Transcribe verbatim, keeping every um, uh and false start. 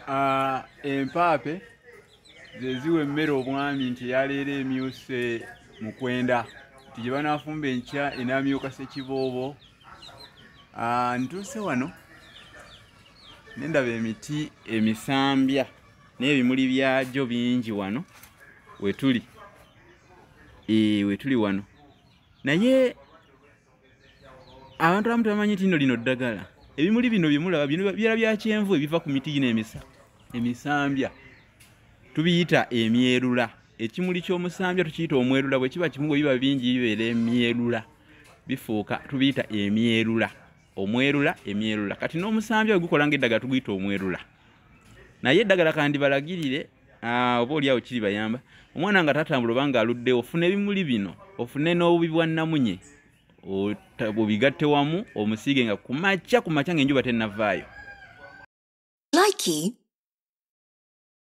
Ah, empaape zeziwe emmere obwami nti yaleera emyuse mu kwenda nti gye banaafumba enkya enaamyuka ssekiboobo. Ah, ntuuse wano ne ndaba emiti emisambya n'ebimuli byagyo bingi wano we tuli. Ee, we tuli wano. Naye abantu abamu tebamanyi nti nno lino ddagala. Ebimuli bino bye mulaba bino byera bya kyenvu ebiva ku miti gino emisa emisambya. Tubiyita emyerula. Ekimuli ky'omusambya tukiyita omwerula, bwe kiba kimu bwe biba bingi bibeera emyerula. Bifuuka tubiyita emyerula. Omwerula, emyerula. Kati n'omusambya bwe gukola ng'eddagala tuguyita omwerula. Naye eddagala kandi balagirire ah oba oli awo kiri bayamba. Omwana nga tatambula obanga aludde ofune ebimuli bino, ofune n'obubi bwa namunye. Obigatte wamu omusiige nga kumakya kumakya ng'enjuba tennavaayo. Likey